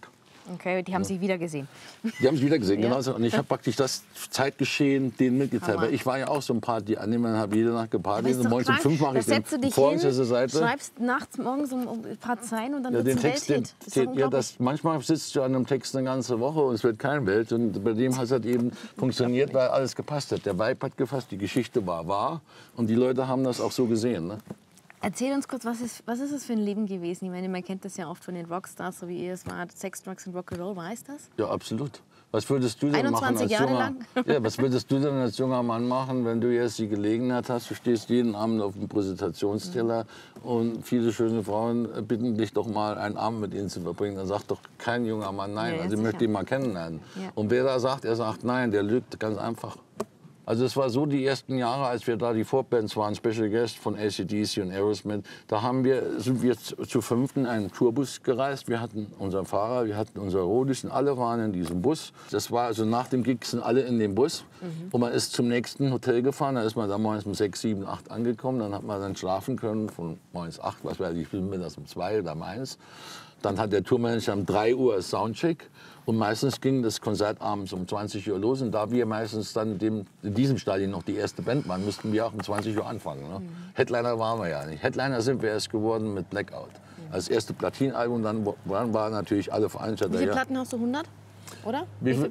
Okay, die haben sich wieder gesehen. Die haben sich wieder gesehen, Ja. genau. Und ich habe praktisch das Zeitgeschehen denen mitgeteilt. Weil ich war ja auch so ein Party-Anime und habe jede Nacht gepartyt. Und morgens um 5 mache ich den Seite. Schreibst nachts morgens ein paar Zeilen und dann wird den es ein Text, Welthit. manchmal sitzt du an einem Text eine ganze Woche und es wird kein Welt. Und bei dem hat es halt eben funktioniert, weil alles gepasst hat. Der Vibe hat gepasst, die Geschichte war wahr und die Leute haben das auch so gesehen. Ne? Erzähl uns kurz, was ist es für ein Leben gewesen? Ich meine, man kennt das ja oft von den Rockstars, so wie ihr es wart. Sex, Drugs und Rock'n'Roll, war es das? Ja, absolut. Was würdest du denn 21 machen Jahre lang? Ja, was würdest du denn als junger Mann machen, wenn du jetzt die Gelegenheit hast, du stehst jeden Abend auf dem Präsentationsteller und viele schöne Frauen bitten dich doch mal einen Abend mit ihnen zu verbringen. Dann sagt doch kein junger Mann nein, Ja, also ich möchte ihn mal kennenlernen. Ja. Und wer da sagt, er sagt nein, der lügt ganz einfach. Also es war so, die ersten Jahre, als wir da die Vorbands waren, Special Guest von AC/DC und Aerosmith, da sind wir zu fünften in einen Tourbus gereist. Wir hatten unseren Fahrer, wir hatten unsere Rodischen, alle waren in diesem Bus. Das war also nach dem Gig sind alle in dem Bus. Und man ist zum nächsten Hotel gefahren, da ist man da morgens um 6, 7, 8 angekommen. Dann hat man dann schlafen können von morgens 8, was weiß ich, mittags um 2 oder um 1. Dann hat der Tourmanager um 3 Uhr Soundcheck. Und meistens ging das Konzert abends um 20 Uhr los. Und da wir meistens dann in diesem Stadion noch die erste Band waren, mussten wir auch um 20 Uhr anfangen. Ne? Headliner waren wir ja nicht. Headliner sind wir erst geworden mit Blackout. Als erste Platinalbum, dann waren natürlich alle Veranstalter. Wie viele Platten hast du? 100? Oder? Wie viel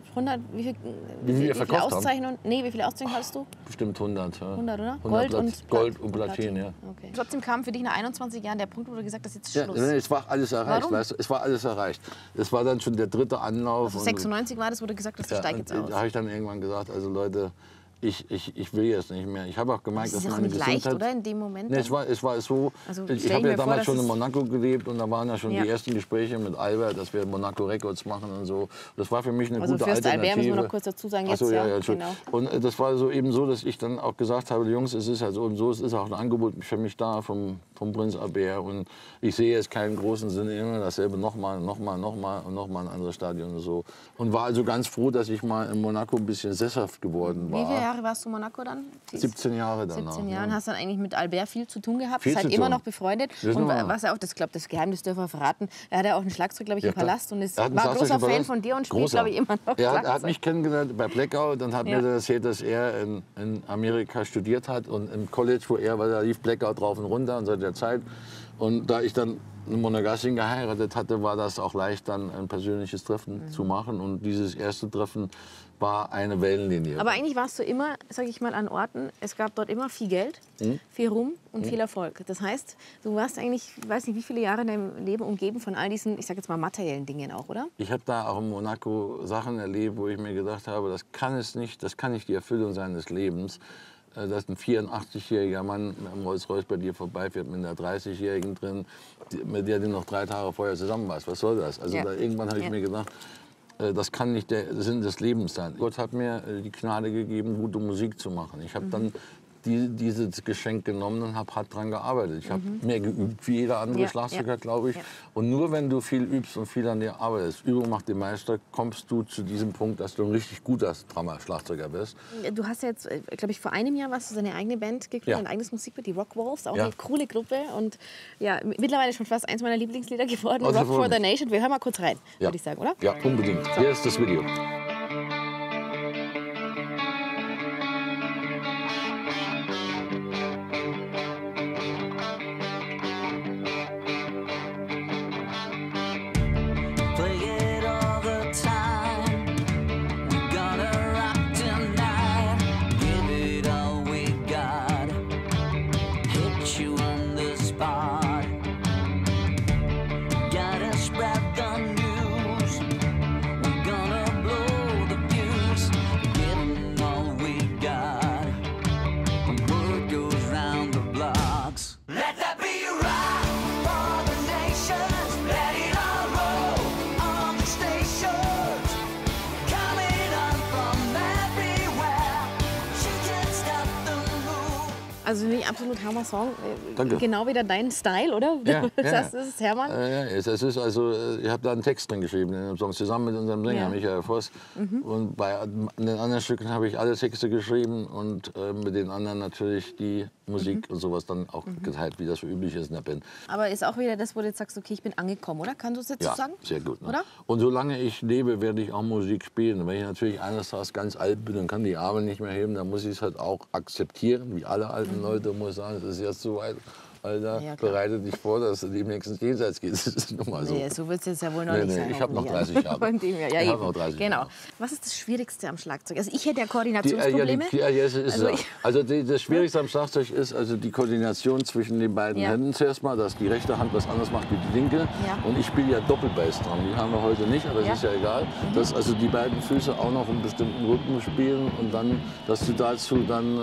wir verkauft haben? Nee, wie viele Auszeichnungen hattest du? Bestimmt 100. Ja. 100, oder? 100 Gold und Platin, ja. Okay. Trotzdem kam für dich nach 21 Jahren der Punkt, wo du gesagt hast, jetzt ist Ja, Schluss. es war alles erreicht. Warum? Weißt du, es war alles erreicht. Es war dann schon der dritte Anlauf. Also 96 war das, wo du gesagt hast, ich steige jetzt aus. Da habe ich dann irgendwann gesagt, also Leute, ich will jetzt nicht mehr. Ich habe auch gemerkt, Das dass ist auch meine nicht Gesundheit... leicht, oder? In dem Moment? Nee, es war so, Also, ich stell habe mir ja vor, damals dass schon in es- Monaco gelebt und da waren ja schon Ja. die ersten Gespräche mit Albert, dass wir Monaco Records machen und so. Das war für mich eine Also gute Fürst Alternative. Albert müssen wir noch kurz dazu sagen. Ach so, Jetzt, ja, genau. Und das war so eben so, dass ich dann auch gesagt habe, Jungs, es ist halt so und so, es ist auch ein Angebot für mich da vom Prinz Albert und ich sehe jetzt keinen großen Sinn, immer dasselbe nochmal und nochmal ein anderes Stadion und so. Und war also ganz froh, dass ich mal in Monaco ein bisschen sesshaft geworden war. Wie viele Jahre warst du in Monaco dann? 17 Jahre danach. 17 Jahre. Und hast dann eigentlich mit Albert viel zu tun gehabt. Viel Seid zu immer tun. noch befreundet. Wir sind Und immer noch. was er auch, das Geheimnis dürfen wir verraten, er hat ja auch einen Schlagzeug, glaube ich, Ja, im klar. Palast und ist, Er hat einen war Schlagzeug großer im Fan Palast. von dir und spielt, Großer. glaube ich, immer noch Er hat Schlagzeug. mich kennengelernt bei Blackout und hat Ja. mir erzählt, dass er in Amerika studiert hat und im College, wo er war, da lief Blackout rauf und runter und seit der Zeit. Und da ich dann eine Monegassin geheiratet hatte, war das auch leicht, dann ein persönliches Treffen zu machen. Und dieses erste Treffen war eine Wellenlinie. Aber eigentlich warst du immer, sage ich mal, an Orten, es gab dort immer viel Geld, viel Ruhm und viel Erfolg. Das heißt, du warst eigentlich, ich weiß nicht, wie viele Jahre in deinem Leben umgeben von all diesen, ich sage jetzt mal, materiellen Dingen auch, oder? Ich habe da auch in Monaco Sachen erlebt, wo ich mir gedacht habe, das kann nicht die Erfüllung seines Lebens, dass ein 84-jähriger Mann mit einem Rolls-Royce bei dir vorbeifährt mit einer 30-Jährigen drin, mit der du noch 3 Tage vorher zusammen warst. Was soll das? Also Ja. irgendwann habe ich Ja. mir gedacht, das kann nicht der Sinn des Lebens sein. Gott hat mir die Gnade gegeben, gute Musik zu machen. Ich habe dann dieses Geschenk genommen und habe hart dran gearbeitet. Ich habe mehr geübt wie jeder andere Ja, Schlagzeuger, ja. glaube ich. Ja. Und nur wenn du viel übst und viel an dir arbeitest, Übung macht den Meister, kommst du zu diesem Punkt, dass du ein richtig guter Schlagzeuger bist. Du hast ja jetzt, glaube ich, vor einem Jahr warst du deine eigene Band gegründet, Ja. ein eigenes Musikband, die Rock Wolves, auch Ja. eine coole Gruppe und ja, mittlerweile schon fast eins meiner Lieblingslieder geworden, Also Rock for freut the mich. Nation. Wir hören mal kurz rein, Ja. würde ich sagen, oder? Ja, unbedingt. Hier ist das Video. Play it all the time. We're gonna rock tonight. Give it all we got. Hit you on the spot. Gotta spread the news. We're gonna blow Also nicht absolut Hammer-Song. Danke. Genau wieder dein Style, oder? Ja, Das ist Hermann. Ja, es ist also, ich habe da einen Text drin geschrieben in dem Song, zusammen mit unserem Sänger Michael Voss. Und bei den anderen Stücken habe ich alle Texte geschrieben und mit den anderen natürlich die Musik und sowas dann auch geteilt, wie das so üblich ist in der Band. Aber ist auch wieder das, wo du jetzt sagst, okay, ich bin angekommen, oder? Kannst du es jetzt so sagen? Sehr gut. Ne? Oder? Und solange ich lebe, werde ich auch Musik spielen. Und wenn ich natürlich eines Tages ganz alt bin und kann die Arme nicht mehr heben, dann muss ich es halt auch akzeptieren, wie alle alten Leute, muss ich sagen, es ist jetzt so weit. Alter, bereite dich vor, dass du demnächst ins Jenseits gehst. Das ist nun mal so. Nee, so wird es jetzt ja wohl noch nicht sein. Ich habe noch 30 Jahre. Von dem her, ja, ich eben. habe noch 30 genau. Jahre. Was ist das Schwierigste am Schlagzeug? Also ich hätte ja Koordinationsprobleme. Das Schwierigste am Schlagzeug ist also die Koordination zwischen den beiden Händen zuerst mal, dass die rechte Hand was anderes macht wie die linke. Ja. Und ich spiele ja Doppelbass dran. Die haben wir heute nicht, aber das ist ja egal. Dass also die beiden Füße auch noch einen bestimmten Rhythmus spielen und dann, dass du dazu dann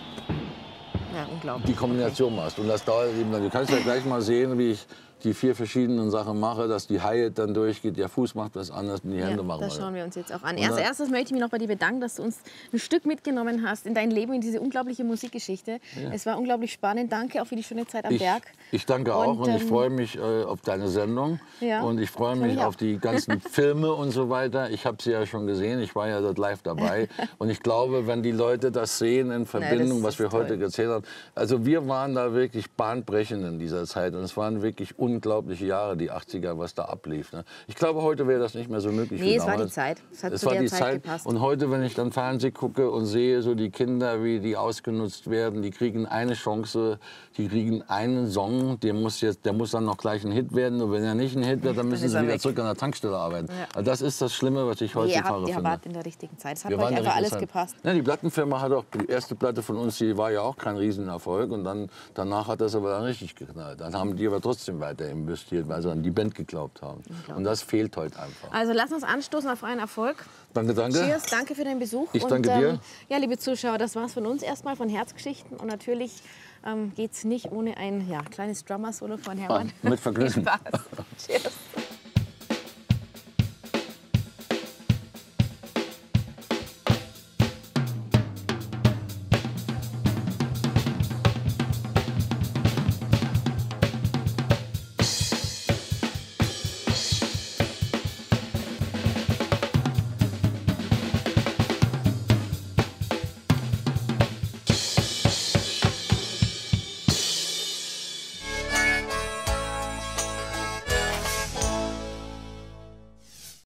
die Kombination machst. Und das dauert eben dann. Du kannst ja gleich mal sehen, wie ich die 4 verschiedenen Sachen mache, dass die Hi-Hat dann durchgeht, der Fuß macht was anderes und die Hände machen das schauen wir uns jetzt auch an. Und Als erstes möchte ich mich noch bei dir bedanken, dass du uns ein Stück mitgenommen hast in dein Leben, in diese unglaubliche Musikgeschichte. Es war unglaublich spannend. Danke auch für die schöne Zeit am Berg. Ich danke auch und ich freue mich auf deine Sendung und ich freue mich auf die ganzen Filme und so weiter. Ich habe sie ja schon gesehen, ich war ja dort live dabei und ich glaube, wenn die Leute das sehen in Verbindung, was wir heute erzählt haben, also wir waren da wirklich bahnbrechend in dieser Zeit und es waren wirklich unglaubliche Jahre, die 80er, was da ablief. Ne? Ich glaube, heute wäre das nicht mehr so möglich wie damals. Es war die Zeit. Es hat zu der Zeit gepasst. Und heute, wenn ich dann Fernsehen gucke und sehe, so die Kinder, wie die ausgenutzt werden, die kriegen eine Chance, die kriegen einen Song, der muss dann noch gleich ein Hit werden. Und wenn er nicht ein Hit wird, dann müssen sie wieder zurück an der Tankstelle arbeiten. Ja. Also das ist das Schlimme, was ich heutzutage finde. Ihr wart in der richtigen Zeit. Es hat euch einfach alles gepasst. Ja, die Plattenfirma hat auch, die erste Platte von uns, die war ja auch kein Riesenerfolg. Und danach hat das aber dann richtig geknallt. Dann haben die aber trotzdem weiter investiert, weil sie an die Band geglaubt haben. Und das fehlt heute einfach. Also lass uns anstoßen auf einen Erfolg. Danke, danke. Cheers, danke für deinen Besuch. Ich danke dir. Ja, liebe Zuschauer, das war's von uns erstmal von Herzgeschichten. Und natürlich geht's nicht ohne ein kleines Drummer-Solo von Hermann. Mit Vergnügen. Viel Spaß. Cheers.